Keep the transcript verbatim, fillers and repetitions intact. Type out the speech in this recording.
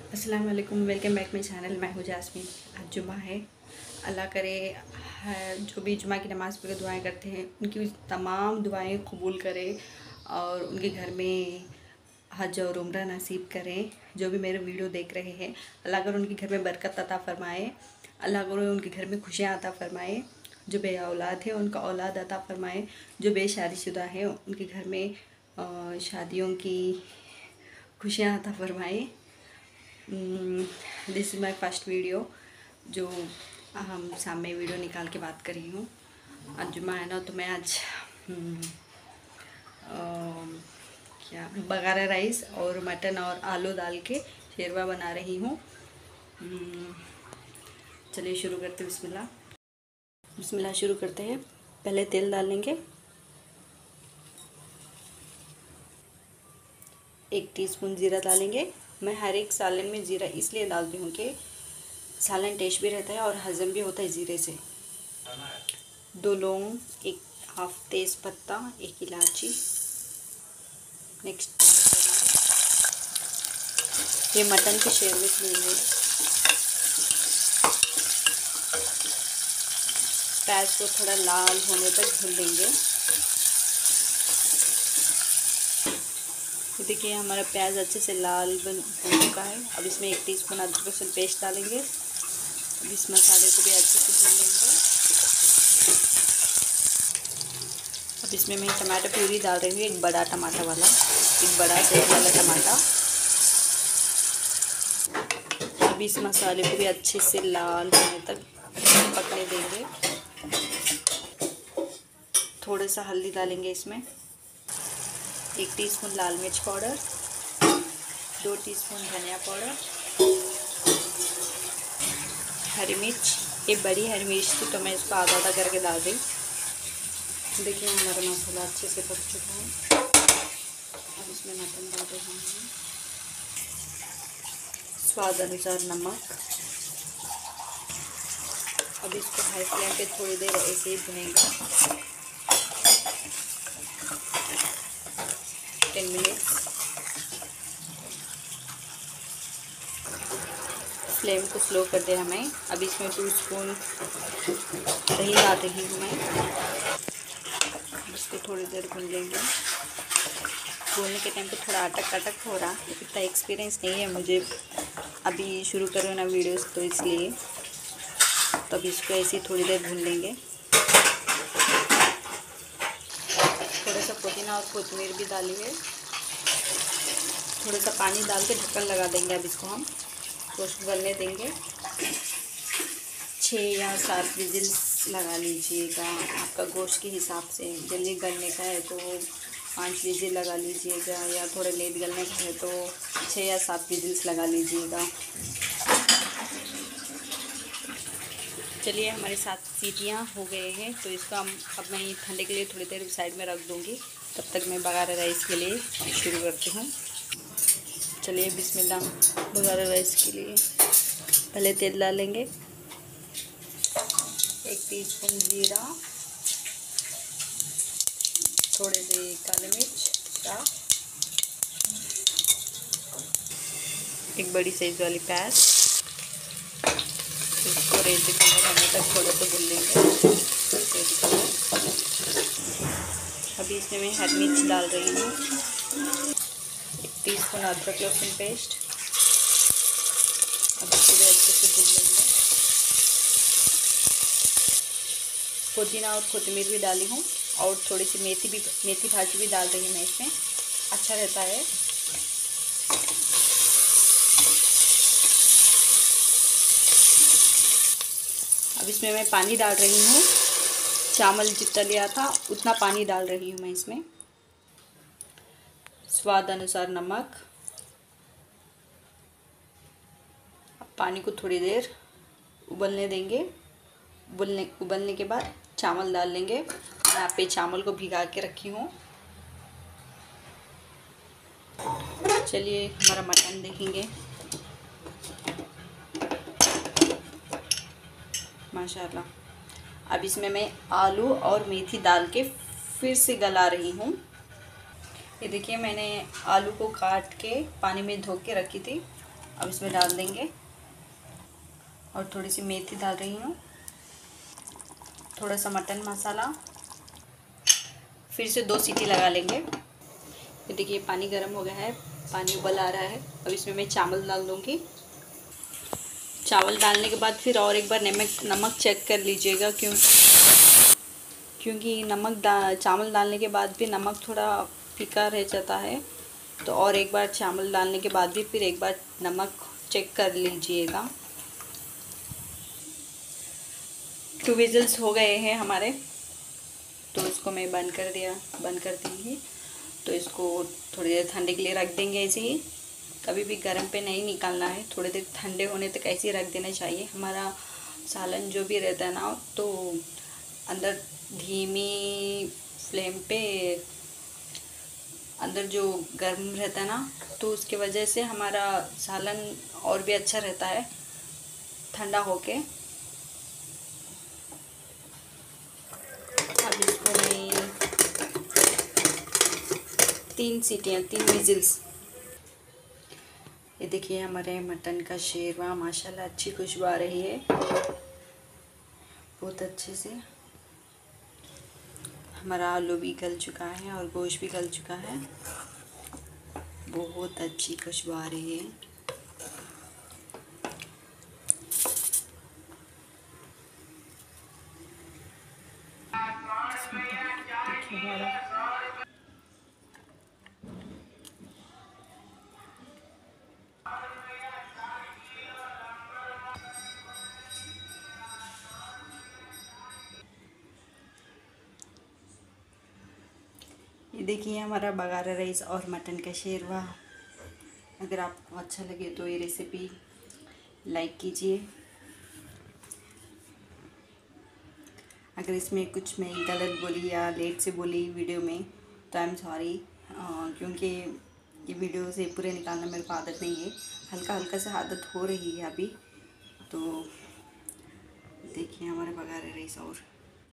अस्सलाम वालेकुम, welcome back my channel. मैं हूँ जास्मीन। आज जुमा है। अल्लाह करे जो भी जुमा की नमाज़ पढ़ के दुआएं करते हैं उनकी तमाम दुआएं कबूल करे और उनके घर में हज और उम्रा नसीब करें। जो भी मेरे वीडियो देख रहे हैं, अल्लाह करे उनके घर में बरकत अता फ़रमाए। अल्लाह करे उनके घर में खुशियाँ अता फ़रमाए। जो बे औलाद है उनका औलाद अता फ़रमाए। जो बे शादीशुदा है उनके घर में शादियों की खुशियाँ अता फ़रमाए। This is my first video जो हम सामने वीडियो निकाल के बात कर रही हूँ। आज जुमा है ना, तो मैं आज आ, क्या बगारा राइस और मटन और आलू डाल के शेरवा बना रही हूँ। चलिए शुरू करते हैं। बिस्मिल्लाह बिस्मिल्लाह शुरू करते हैं। पहले तेल डाल लेंगे। एक टीस्पून जीरा डालेंगे। मैं हर एक सालन में ज़ीरा इसलिए डालती हूँ कि सालन टेस्ट भी रहता है और हज़म भी होता है ज़ीरे से। दो लौंग, एक हाफ तेज़ पत्ता, एक इलायची। नेक्स्ट ये मटन के शेरवे के लिए प्याज को थोड़ा लाल होने तक भून लेंगे। देखिए हमारा प्याज अच्छे से लाल बन हो चुका है। अब इसमें एक टीस्पून अदरक लहसुन पेस्ट डालेंगे। अब इस मसाले को भी अच्छे से भून लेंगे। अब इसमें मैं टमाटर प्यूरी डाल रही हूँ, एक बड़ा टमाटर वाला, एक बड़ा साइज वाला टमाटर। अब इस मसाले को भी अच्छे से लाल होने तक पकने देंगे। थोड़ा सा हल्दी डालेंगे इसमें, एक टीस्पून लाल मिर्च पाउडर, दो टीस्पून धनिया पाउडर, हरी मिर्च। ये बड़ी हरी मिर्च थी तो मैं इसको आधा आधा करके डाल दी। देखिए हमारा मसाला अच्छे से पक चुका है। अब इसमें मटन डाल रहे हैं। स्वाद अनुसार नमक। अब इसको हाई फ्लेम पे थोड़ी देर ऐसे ही भुनेंगे, टेन मिनट्स। फ्लेम को स्लो कर दे हमें। अब इसमें टू स्पून दही डाल रही हूँ मैं। इसको थोड़ी देर भून लेंगे। भूनने के टाइम पे थोड़ा अटक अटक हो रहा, इतना एक्सपीरियंस नहीं है मुझे, अभी शुरू कर रही हूँ ना वीडियोस, तो इसलिए तब इसको ऐसे ही थोड़ी देर भून लेंगे। थोड़ा सा पुदीना और कोथिमीर भी डालिए। थोड़ा सा पानी डाल के ढक्कन लगा देंगे। अब इसको हम गोश्त गलने देंगे। छः या सात विजिल्स लगा लीजिएगा, आपका गोश्त के हिसाब से। जल्दी गलने का है तो पाँच विजिल लगा लीजिएगा, या थोड़ा लेट गलने का है तो छः या सात विजिल्स लगा लीजिएगा। चलिए हमारे सात सीटियाँ हो गए हैं, तो इसको हम अब मैं ठंडे के लिए थोड़ी देर साइड में रख दूँगी। तब तक मैं बगारा राइस के लिए शुरू करती हूँ। चलिए बिस्मिल्लाह। बगारा राइस के लिए पहले तेल डालेंगे। एक टीस्पून जीरा, थोड़े से काली मिर्च का, एक बड़ी साइज वाली प्याज। इसको रेड कलर होने तक थोड़ा सा भून लेंगे। अभी इसमें मैं हरी मिर्च डाल रही हूँ, एक टीस्पून अदरक लहसुन पेस्ट। अब इसको भी अच्छे से भून लेंगे। पुदीना और कोथिमीर भी डाली हूँ और थोड़ी सी मेथी भी मेथी भाजी भी डाल रही हूँ मैं इसमें, अच्छा रहता है। अब इसमें मैं पानी डाल रही हूँ। चावल जितना लिया था उतना पानी डाल रही हूँ मैं इसमें। स्वाद अनुसार नमक। अब पानी को थोड़ी देर उबलने देंगे। उबलने उबलने के बाद चावल डाल लेंगे। मैं यहाँ पे चावल को भिगा के रखी हूँ। चलिए हमारा मटन देखेंगे। माशाल्लाह। अब इसमें मैं आलू और मेथी डाल के फिर से गला रही हूँ। ये देखिए मैंने आलू को काट के पानी में धो के रखी थी। अब इसमें डाल देंगे और थोड़ी सी मेथी डाल रही हूँ, थोड़ा सा मटन मसाला, फिर से दो सीटी लगा लेंगे। ये देखिए पानी गर्म हो गया है, पानी उबल आ रहा है। अब इसमें मैं चावल डाल दूँगी। चावल डालने के बाद फिर और एक बार नमक नमक चेक कर लीजिएगा, क्योंकि क्योंकि नमक डा चावल डालने के बाद भी नमक थोड़ा फीका रह जाता है, तो और एक बार चावल डालने के बाद भी फिर एक बार नमक चेक कर लीजिएगा। टू विजल्स हो गए हैं हमारे, तो इसको मैं बंद कर दिया बंद कर दूँगी। तो इसको थोड़ी देर ठंडे के लिए रख देंगे ऐसे ही। कभी भी गर्म पे नहीं निकालना है, थोड़ी देर ठंडे होने तक ऐसे ही रख देना चाहिए। हमारा सालन जो भी रहता है ना, तो अंदर धीमी फ्लेम पे अंदर जो गर्म रहता है ना, तो उसके वजह से हमारा सालन और भी अच्छा रहता है ठंडा होके। अब इसको मैं तीन सीटियाँ तीन विजिल्स। ये देखिए हमारे मटन का शेरवा माशाल्लाह अच्छी खुशबू आ रही है बहुत अच्छे से। हमारा आलू भी गल चुका है और गोश्त भी गल चुका है, बहुत अच्छी खुशबू आ रही है। ये देखिए हमारा बगारा राइस और मटन का शेरवा। अगर आपको अच्छा लगे तो ये रेसिपी लाइक कीजिए। अगर इसमें कुछ मैं गलत बोली या लेट से बोली वीडियो में तो आई एम सॉरी, क्योंकि ये वीडियो से पूरे निकालना मेरे को आदत नहीं है, हल्का हल्का से आदत हो रही है अभी। तो देखिए हमारे बगारा राइस और